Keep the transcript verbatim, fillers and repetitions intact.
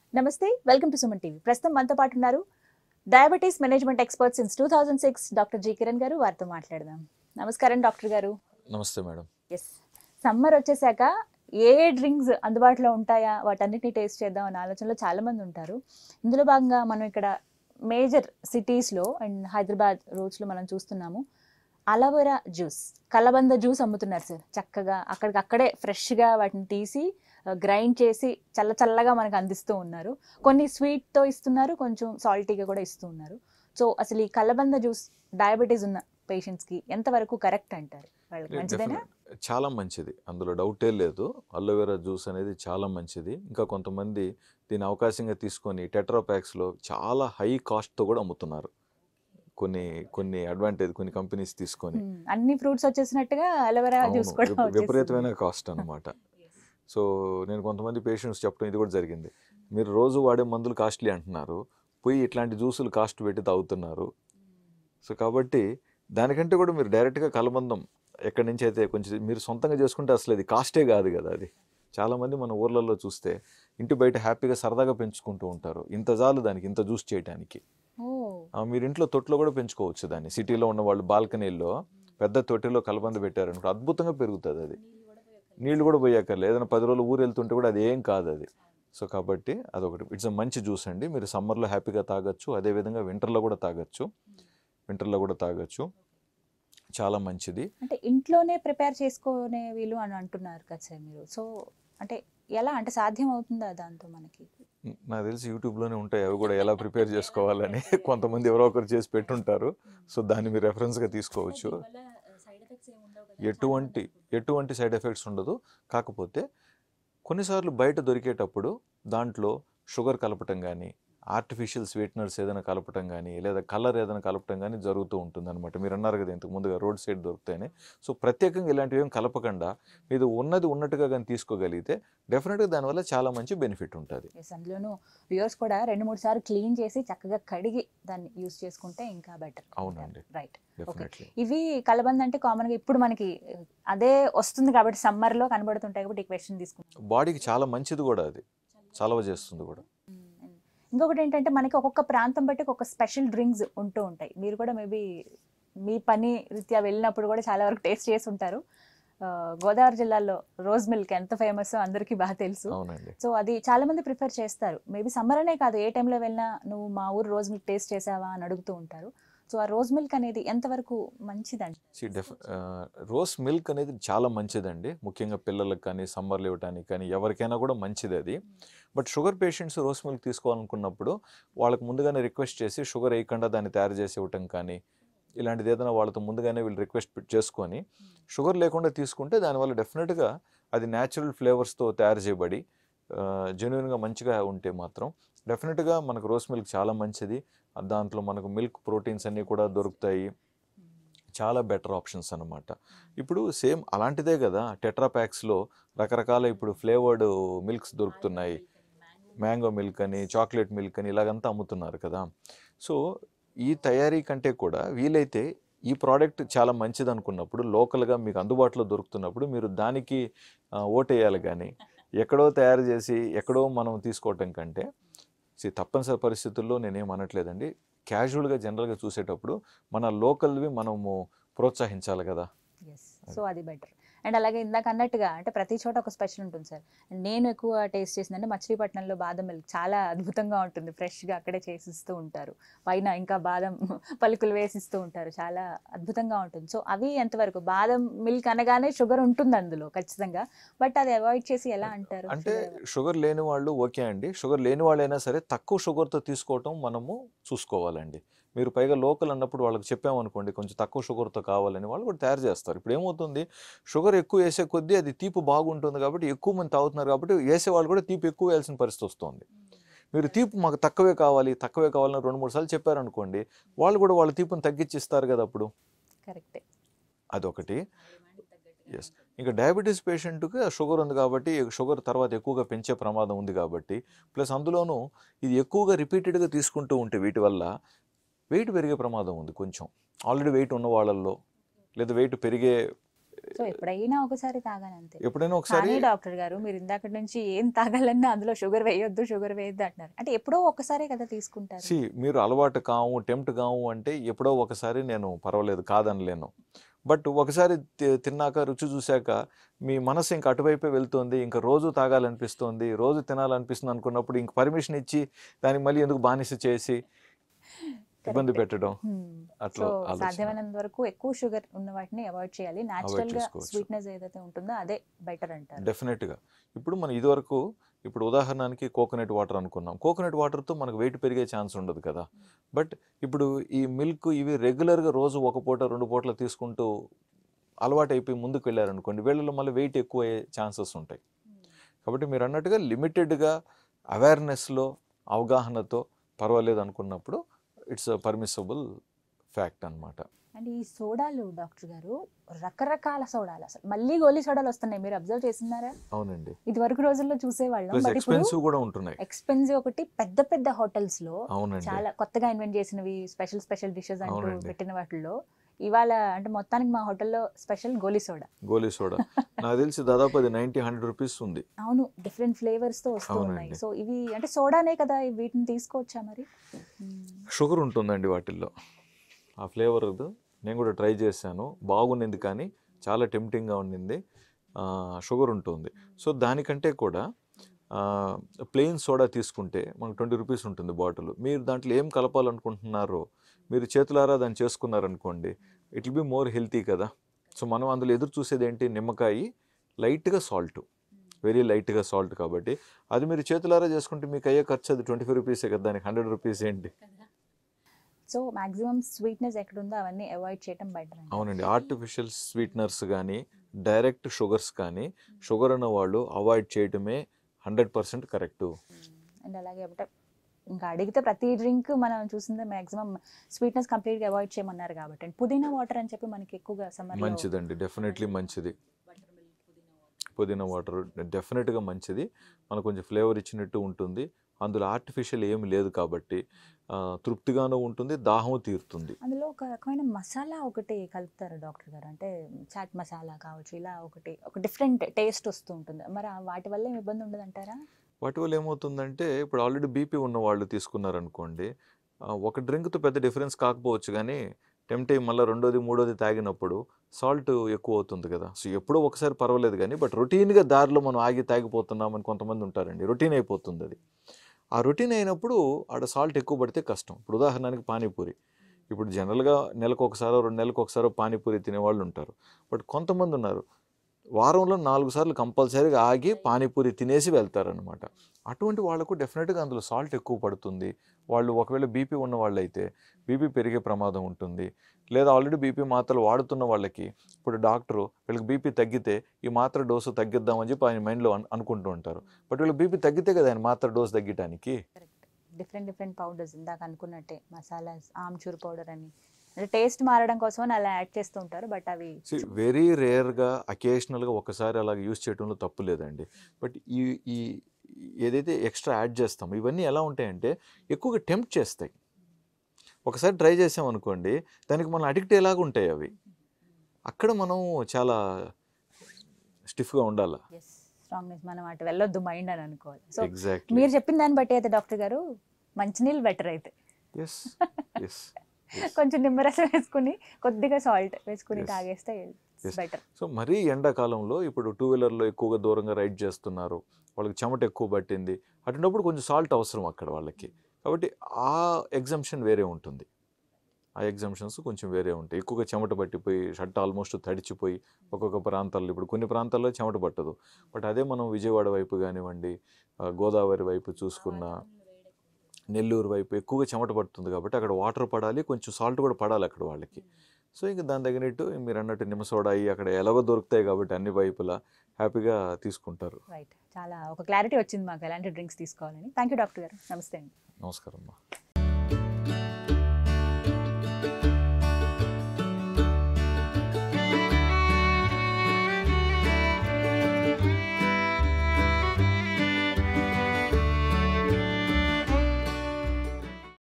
నమస్తే, welcome to Suman TV. ప్రస్తుతం మనతో పాటు ఉన్నారు diabetes management expert since two thousand six doctor G Kiran గారు. వారితో మాట్లాడదాం. నమస్కారం డాక్టర్ గారు. నమస్తే మేడం. ఎస్, సమ్మర్ వచ్చేసాక ఏ ఏ డ్రింక్స్ అందుబాటులో ఉంటాయా, వాటన్నిటిని టేస్ట్ చేద్దాం అనే ఆలోచనలో చాలా మంది ఉంటారు. ఇందులో భాగంగా మనం ఇక్కడ మేజర్ సిటీస్లో అండ్ హైదరాబాద్ రోడ్స్లో మనం చూస్తున్నాము అలోవెరా జ్యూస్, కలబంద జ్యూస్ అమ్ముతున్నారు సార్. చక్కగా అక్కడికి అక్కడే ఫ్రెష్గా వాటిని తీసి గ్రైండ్ చేసి చల్ల చల్లగా మనకు అందిస్తూ ఉన్నారు. కొన్ని స్వీట్తో ఇస్తున్నారు, కొంచెం సాల్టీగా కూడా ఇస్తూ ఉన్నారు. సో అసలు ఈ కలబంద జ్యూస్ డయాబెటీస్ ఉన్న పేషెంట్స్కి ఎంతవరకు కరెక్ట్ అంటారు? వాళ్ళకి మంచిదేనా? చాలా మంచిది, అందులో డౌటే లేదు. అలోవెరా జ్యూస్ అనేది చాలా మంచిది. ఇంకా కొంతమంది దీని అవకాశంగా తీసుకొని టెట్రా ప్యాక్స్లో చాలా హై కాస్ట్తో కూడా అమ్ముతున్నారు. కొన్ని కొన్ని అడ్వాంటేజ్ కొన్ని కంపెనీస్ తీసుకొని అన్ని ఫ్రూట్స్ వచ్చేసినట్టుగా అలోవెరా జ్యూస్ కూడా విపరీతమైన కాస్ట్ అనమాట. సో నేను కొంతమంది పేషెంట్స్ చెప్పడం ఇది కూడా జరిగింది. మీరు రోజు వాడే మందులు కాస్ట్లీ అంటున్నారు, పోయి ఇట్లాంటి జ్యూసులు కాస్ట్ పెట్టి తాగుతున్నారు. సో కాబట్టి దానికంటే కూడా మీరు డైరెక్ట్గా కలబందం ఎక్కడి నుంచి అయితే కొంచెం మీరు సొంతంగా చేసుకుంటే అసలు అది కాస్టే కాదు కదా. అది చాలామంది మన ఊర్లలో చూస్తే ఇంటి బయట హ్యాపీగా సరదాగా పెంచుకుంటూ ఉంటారు. ఇంత చాలు దానికి, ఇంత జ్యూస్ చేయడానికి. మీరు ఇంట్లో తొట్టులో కూడా పెంచుకోవచ్చు దాన్ని. సిటీలో ఉన్న వాళ్ళు బాల్కనీల్లో పెద్ద తొట్టిలో కలబంద పెట్టారనుకో, అద్భుతంగా పెరుగుతుంది. అది నీళ్ళు కూడా పోయాకర్లేదు. ఏదైనా పది రోజులు ఊరు వెళ్తుంటే కూడా అది ఏం కాదు అది. సో కాబట్టి అదొకటి, ఇట్స్ అ మంచి జ్యూస్ అండి. మీరు సమ్మర్లో హ్యాపీగా తాగొచ్చు, అదేవిధంగా వింటర్లో కూడా తాగొచ్చు. వింటర్లో కూడా తాగొచ్చు, చాలా మంచిది. అంటే ఇంట్లోనే ప్రిపేర్ చేసుకునే వీలు అని అంటున్నారు కదా సార్ మీరు. సో అంటే ఎలా, అంటే సాధ్యం అవుతుందా దాంతో మనకి? నాకు తెలిసి యూట్యూబ్లోనే ఉంటాయి అవి కూడా, ఎలా ప్రిపేర్ చేసుకోవాలని కొంతమంది ఎవరో ఒకరు చేసి పెట్టుంటారు. సో దాన్ని మీరు రెఫరెన్స్గా తీసుకోవచ్చు. ఎటువంటి ఎటువంటి సైడ్ ఎఫెక్ట్స్ ఉండదు. కాకపోతే కొన్నిసార్లు బయట దొరికేటప్పుడు దాంట్లో షుగర్ కలపటం కానీ, ఆర్టిఫిషియల్ స్వీట్నర్స్ ఏదైనా కలపటం కానీ, లేదా కలర్ ఏదైనా కలపటం కానీ జరుగుతూ ఉంటుంది అనమాట. మీరు అన్నారు కదా ఇంతకు ముందుగా రోడ్ సైడ్ దొరుకుతాయని. సో ప్రత్యేకంగా ఇలాంటివి ఏం కలపకుండా మీరు ఉన్నది ఉన్నట్టుగా కానీ తీసుకోగలిగితే డెఫినెట్గా దానివల్ల చాలా మంచి బెనిఫిట్ ఉంటుంది. అందులోనూ వ్యూవర్స్ కూడా రెండు మూడు సార్లు క్లీన్ చేసి చక్కగా కడిగి దాన్ని యూస్ చేసుకుంటే ఇంకా బెటర్. అవునండి, రైట్. ఇవి కలబంద అంటే కామన్గా ఇప్పుడు మనకి అదే వస్తుంది కాబట్టి సమ్మర్లో కనబడుతుంటాయి కాబట్టి ఈ క్వశ్చన్ తీసుకుంటాం. బాడీకి చాలా మంచిది కూడా, అది చలవ చేస్తుంది కూడా. ఇంకొకటి ఏంటంటే మనకి ఒక్కొక్క ప్రాంతం బట్టి ఒక్కొక్క స్పెషల్ డ్రింక్స్ ఉంటూ ఉంటాయి. మీరు కూడా మేబీ మీ పని రీత్యా వెళ్ళినప్పుడు కూడా చాలా వరకు టేస్ట్ చేసి ఉంటారు. గోదావరి జిల్లాలో రోజ్ మిల్క్ ఎంత ఫేమస్ అందరికీ బాగా తెలుసు. సో అది చాలా మంది ప్రిఫర్ చేస్తారు. మేబీ సమ్మర్ అనే కాదు, ఏ టైంలో వెళ్ళినా నువ్వు మా ఊరు రోజ్ మిల్క్ టేస్ట్ చేసావా అని అడుగుతూ ఉంటారు. సో ఆ రోజ్ మిల్క్ అనేది ఎంతవరకు మంచిదండి? రోజ్ మిల్క్ అనేది చాలా మంచిదండి, ముఖ్యంగా పిల్లలకు కానీ సమ్మర్లో ఇవ్వడానికి కానీ ఎవరికైనా కూడా మంచిది అది. But sugar patients rose milk తీసుకోవాలనుకున్నప్పుడు వాళ్ళకి ముందుగానే రిక్వెస్ట్ చేసి షుగర్ వేయకుండా దాన్ని తయారు చేసి ఇవ్వటం కానీ, ఇలాంటిది ఏదైనా వాళ్ళతో ముందుగానే వీళ్ళు రిక్వెస్ట్ చేసుకొని షుగర్ లేకుండా తీసుకుంటే దానివల్ల డెఫినెట్గా అది న్యాచురల్ ఫ్లేవర్స్తో తయారు చేయబడి జెన్యున్గా మంచిగా ఉంటే మాత్రం డెఫినెట్గా మనకు రోజ్ మిల్క్ చాలా మంచిది. దాంట్లో మనకు మిల్క్ ప్రోటీన్స్ అన్నీ కూడా దొరుకుతాయి, చాలా బెటర్ ఆప్షన్స్ అనమాట. ఇప్పుడు సేమ్ అలాంటిదే కదా టెట్రా ప్యాక్స్లో రకరకాల ఇప్పుడు ఫ్లేవర్డ్ మిల్క్స్ దొరుకుతున్నాయి. మ్యాంగో మిల్క్ అని, చాక్లెట్ మిల్క్ అని ఇలాగంతా అమ్ముతున్నారు కదా. సో ఈ తయారీ కంటే కూడా వీలైతే ఈ ప్రోడక్ట్ చాలా మంచిది అనుకున్నప్పుడు, లోకల్గా మీకు అందుబాటులో దొరుకుతున్నప్పుడు మీరు దానికి ఓటేయాలి. కానీ ఎక్కడో తయారు చేసి ఎక్కడో మనం తీసుకోవటం కంటే తప్పనిసరి పరిస్థితుల్లో నేనేం అనట్లేదండి, క్యాజువల్గా జనరల్గా చూసేటప్పుడు మన లోకల్వి మనము ప్రోత్సహించాలి కదా. సో అది బెటర్. అండ్ అలాగే ఇందాక అన్నట్టుగా అంటే ప్రతి చోట ఒక స్పెషల్ ఉంటుంది సార్. నేను ఎక్కువ టేస్ట్ చేసిందంటే మచిలీపట్నంలో బాదం మిల్క్ చాలా అద్భుతంగా ఉంటుంది. ఫ్రెష్గా అక్కడే చేసిస్తూ ఉంటారు, పైన ఇంకా బాదం పలుకులు వేసిస్తూ ఉంటారు, చాలా అద్భుతంగా ఉంటుంది. సో అవి ఎంతవరకు, బాదం మిల్క్ అనగానే షుగర్ ఉంటుంది అందులో ఖచ్చితంగా, బట్ అది అవాయిడ్ చేసి ఎలా అంటారు? అంటే షుగర్ లేని వాళ్ళు ఓకే అండి, షుగర్ లేని వాళ్ళైనా సరే తక్కువ షుగర్తో తీసుకోవటం మనము చూసుకోవాలండి. మీరు పైగా లోకల్ అన్నప్పుడు వాళ్ళకి చెప్పామనుకోండి కొంచెం తక్కువ షుగర్తో కావాలని, వాళ్ళు కూడా తయారు చేస్తారు. ఇప్పుడు ఏమవుతుంది, షుగర్ ఎక్కువ వేసే కొద్దీ అది తీపి బాగుంటుంది కాబట్టి ఎక్కువ మంది తాగుతున్నారు కాబట్టి వేసే వాళ్ళు కూడా తీపి ఎక్కువ వేయాల్సిన పరిస్థితి వస్తుంది. మీరు తీపి మాకు తక్కువే కావాలి తక్కువే కావాలని రెండు మూడు సార్లు చెప్పారనుకోండి, వాళ్ళు కూడా వాళ్ళ తీపిని తగ్గించిస్తారు కదా అప్పుడు. కరెక్టే, అదొకటి. ఎస్, ఇంకా డయాబెటీస్ పేషెంట్కి షుగర్ ఉంది కాబట్టి షుగర్ తర్వాత ఎక్కువగా పెంచే ప్రమాదం ఉంది కాబట్టి, ప్లస్ అందులోనూ ఇది ఎక్కువగా రిపీటెడ్గా తీసుకుంటూ ఉంటే వీటి వల్ల వెయిట్ పెరిగే ప్రమాదం ఉంది కొంచెం. ఆల్రెడీ వెయిట్ ఉన్న వాళ్ళల్లో లేదా వెయిట్ పెరిగే సో ఎప్పుడైనా ఒకసారి తాగాలి అంతే. ఎప్పుడైనా ఒకసారి కానీ డాక్టర్ గారు మీరు ఇందాక నుంచి ఏం తాగాలన్నా అందులో షుగర్ వేయొద్దు షుగర్ వేయొద్దు అంటున్నారు. అంటే ఎప్పుడో ఒకసారే కదా తీసుకుంటారు. సి మీరు అలవాటు కావు టెంప్ట్ కావు అంటే ఎప్పుడో ఒకసారి నేను పర్వాలేదు కాదనలేను. బట్ ఒకసారి తి- తిన్నాక రుచి చూశాక మీ మనసు ఇంక అటువైపే వెళ్తుంది, ఇంకా రోజు తాగాలనిపిస్తుంది, రోజు తినాలనిపిస్తుంది అనుకున్నప్పుడు ఇంక పర్మిషన్ ఇచ్చి దానికి మళ్ళీ ఎందుకు బానిస చేసి ఇబ్బంది Correct. పెట్టడం Hmm. అట్లా సో ఆలోచన సాధ్యమైనంత వరకు ఎక్కువ షుగర్ ఉన్న వాటిని అవాయిడ్ చేయాలి. న్యాచురల్ గా చేసుకోవచ్చు. స్వీట్నెస్ ఏదైతే ఉంటుందో అదే బెటర్ అంటారు. డెఫినెట్గా. ఇప్పుడు మనం ఇదివరకు ఇప్పుడు ఉదాహరణకి కోకోనట్ వాటర్ అనుకున్నాం. కోకోనట్ వాటర్తో మనకు వెయిట్ పెరిగే ఛాన్స్ ఉండదు కదా. బట్ ఇప్పుడు ఈ మిల్క్ ఇవి రెగ్యులర్గా రోజు ఒక పూట రెండు పూటలు తీసుకుంటూ అలవాటు అయిపోయి ముందుకు వెళ్ళారనుకోండి, వీళ్ళలో మళ్ళీ వెయిట్ ఎక్కువ అయ్యే ఛాన్సెస్ ఉంటాయి. కాబట్టి మీరు అన్నట్టుగా లిమిటెడ్గా అవేర్నెస్లో అవగాహనతో పర్వాలేదు అనుకున్నప్పుడు ఇట్స్ పర్మిసబుల్ ఫ్యాక్ట్ అన్నమాట. అండ్ ఈ సోడాలు డాక్టర్ గారు రకరకాల సోడాలు అసలు మళ్ళీ గోలీ సోడాలు వస్తున్నాయి. మీరు అబ్జర్వ్ చేస్తున్నారా? అవునండి. ఇది వరకు రోజుల్లో చూసేవాళ్ళం. ప్లస్ బట్ ఇప్పుడు ఎక్స్పెన్సివ్ కూడా ఉంటున్నాయి. ఎక్స్పెన్సివ్ ఒకటి, పెద్ద పెద్ద హోటల్స్ లో అవునండి. చాలా కొత్తగా ఇన్వెంట్ చేసినవి స్పెషల్ స్పెషల్ డిషెస్ అంటూ అవునండి. పెట్టిన వాటిల్లో ఇవాళ అంటే మొత్తానికి మా హోటల్లో స్పెషల్ గోలీ సోడా. గోలీ సోడా నాకు తెలిసి దాదాపు అది నైంటీ హండ్రెడ్ రూపీస్ ఉంది. అవును, డిఫరెంట్ ఫ్లేవర్స్ తో వస్తూ ఉన్నాయి. అవునండి. సో ఇవి అంటే సోడానే కదా, వీటిని తీసుకోవచ్చా మరి? షుగర్ ఉంటుందండి వాటిల్లో. ఆ ఫ్లేవర్ నేను కూడా ట్రై చేశాను, బాగుండింది, కానీ చాలా టెంప్టింగ్గా ఉండింది. షుగర్ ఉంటుంది. సో దానికంటే కూడా ప్లెయిన్ సోడా తీసుకుంటే మనకు ట్వంటీ రూపీస్ ఉంటుంది బాటిల్. మీరు దాంట్లో ఏం కలపాలనుకుంటున్నారో మీరు చేతులారా దాన్ని చేసుకున్నారనుకోండి, it will be more healthy కదా. సో మనం అందులో ఎదురు చూసేది ఏంటి, నిమ్మకాయ, లైట్గా సాల్ట్, వెరీ లైట్గా సాల్ట్. కాబట్టి అది మీరు చేతులారా చేసుకుంటే మీకు అయ్యే ఖర్చు అది ట్వంటీ ఫైవ్ రూపీసే కదా, దానికి హండ్రెడ్ రూపీస్ ఏంటి. సో మాక్సిమం స్వీట్నెస్ ఎక్కడుందో అవన్నీ అవాయిడ్ చేయడం బెటర్. అవునండి. ఆర్టిఫిషియల్ స్వీట్నర్స్ కానీ డైరెక్ట్ షుగర్స్ కానీ షుగర్ ఉన్న వాళ్ళు అవాయిడ్ చేయడమే హండ్రెడ్ పర్సెంట్ కరెక్టు. అండ్ అలాగే అంటే ఇంకా అడిగితే ప్రతి డ్రింక్ మనం చూసిందే మాక్సిమం స్వీట్నెస్ కంప్లీట్గా అవాయిడ్ చేయమన్నారు కాబట్టి. అండ్ పుదీనా వాటర్ అని చెప్పి మనకి ఎక్కువగా సమ్మర్ మంచిదండి, డెఫినెట్లీ మంచిది. పుదీనా వాటర్ డెఫినెట్గా మంచిది, మనకు కొంచెం ఫ్లేవర్ ఇచ్చినట్టు ఉంటుంది. అందులో ఆర్టిఫిషియల్ ఏమి లేదు కాబట్టి తృప్తిగానూ ఉంటుంది, దాహం తీరుతుంది. అందులో ఒక రకమైన మసాలా ఒకటి కలుపుతారు డాక్టర్ గారు, అంటే చాట్ మసాలా కావచ్చు, ఇలా ఒకటి ఒక డిఫరెంట్ టేస్ట్ వస్తూ ఉంటుంది. మరి వాటి వల్ల ఏమి ఇబ్బంది ఉండదు అంటారా? వాటి వల్ల ఏమవుతుందంటే ఇప్పుడు ఆల్రెడీ బీపీ ఉన్న వాళ్ళు తీసుకున్నారనుకోండి, ఒక డ్రింక్తో పెద్ద డిఫరెన్స్ కాకపోవచ్చు, కానీ టెంప్ట్ అయ్యి మళ్ళీ రెండోది మూడోది తాగినప్పుడు సాల్ట్ ఎక్కువ అవుతుంది కదా. సో ఎప్పుడో ఒకసారి పర్వాలేదు కానీ, బట్ రొటీన్గా దారిలో మనం ఆగి తాగిపోతున్నామని కొంతమంది ఉంటారండి, రొటీన్ అయిపోతుంది అది. ఆ రొటీన్ అయినప్పుడు ఆడ సాల్ట్ ఎక్కువ పడితే కష్టం. ఇప్పుడు ఉదాహరణకి పానీపూరి, ఇప్పుడు జనరల్గా నెలకు ఒకసారో రెండు నెలలకు ఒకసారో పానీపూరి తినేవాళ్ళు ఉంటారు. బట్ కొంతమంది ఉన్నారు వారంలో నాలుగు సార్లు కంపల్సరీగా ఆగి పానీపూరి తినేసి వెళ్తారనమాట. అటువంటి వాళ్ళకు డెఫినెట్గా అందులో సాల్ట్ ఎక్కువ పడుతుంది. వాళ్ళు ఒకవేళ బీపీ ఉన్న వాళ్ళు అయితే బీపీ పెరిగే ప్రమాదం ఉంటుంది. లేదా ఆల్రెడీ బీపీ మాత్రలు వాడుతున్న వాళ్ళకి ఇప్పుడు డాక్టరు వీళ్ళకి బీపీ తగ్గితే ఈ మాత్ర డోసు తగ్గిద్దామని చెప్పి ఆయన మైండ్లో అను అనుకుంటూ ఉంటారు. బట్ వీళ్ళకి బీపీ తగ్గితే కదా ఆయన మాత్ర డోసు తగ్గటానికి. డిఫరెంట్ డిఫరెంట్ పౌడర్స్ ఇందాక అనుకున్నట్టే మసాలాస్, ఆమ్చూర్ పౌడర్ అని, అంటే టేస్ట్ మారడం కోసం అని అలా యాడ్ చేస్తూ ఉంటారు. బట్ అవి వెరీ రేర్గా అకేషనల్గా ఒకసారి అలాగ యూజ్ చేయడంలో తప్పు లేదండి. బట్ ఈ ఈ ఏదైతే ఎక్స్ట్రా యాడ్ చేస్తామో ఇవన్నీ ఎలా ఉంటాయంటే ఎక్కువగా టెంప్ట్ చేస్తాయి. ఒకసారి ట్రై చేసామనుకోండి దానికి మనం అడిక్ట్ అయ్యేలాగా ఉంటాయి అవి. అక్కడ మనం చాలా స్టిఫ్గా ఉండాలి. స్ట్రాంగ్నెస్, మనం అటు వెళ్ళొద్దు మైండ్ అని అనుకోవాలి. సో ఎగ్జాక్ట్లీ మీరు చెప్పిన దాన్ని బట్టి అయితే డాక్టర్ గారు మంచినీళ్ళు బెటర్ అయితే. ఎస్ ఎస్ కొంచెం నిమ్మరసం వేసుకుని కొద్దిగా సాల్ట్ వేసుకుని తాగేస్తే బెటర్. సో మరీ ఎండాకాలంలో ఇప్పుడు టూ వీలర్లో ఎక్కువగా దూరంగా రైడ్ చేస్తున్నారు, వాళ్ళకి చెమట ఎక్కువ పట్టింది, అటున్నప్పుడు కొంచెం సాల్ట్ అవసరం అక్కడ వాళ్ళకి. కాబట్టి ఆ ఎగ్జంప్షన్ వేరే ఉంటుంది, ఆ ఎగ్జంప్షన్స్ కొంచెం వేరే ఉంటాయి. ఎక్కువగా చెమట పట్టిపోయి షర్ట్ ఆల్మోస్ట్ తడిచిపోయి ఒక్కొక్క ప్రాంతాల్లో, ఇప్పుడు కొన్ని ప్రాంతాల్లో చెమట పట్టదు. బట్ అదే మనం విజయవాడ వైపు కానివ్వండి, గోదావరి వైపు చూసుకున్న, నెల్లూరు వైపు ఎక్కువగా చెమట పడుతుంది కాబట్టి అక్కడ వాటర్ పడాలి, కొంచెం సాల్ట్ కూడా పడాలి అక్కడ వాళ్ళకి. సో ఇంకా దాని తగినట్టు మీరు అన్నట్టు నిమ్మ సోడా అయ్యి అక్కడ ఎలాగో దొరుకుతాయి కాబట్టి అన్ని వైపులా హ్యాపీగా తీసుకుంటారు. రైట్, చాలా ఒక క్లారిటీ వచ్చింది మాకు ఎలాంటి డ్రింక్స్ తీసుకోవాలని. థ్యాంక్ యూ డాక్టర్ గారు. నమస్తే అండి. నమస్కారం అమ్మా.